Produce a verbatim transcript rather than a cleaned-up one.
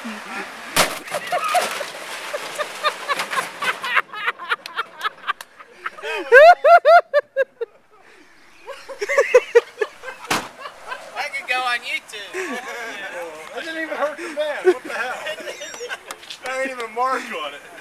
That could go on YouTube. That didn't even hurt the van. What the hell? There ain't even a mark on it.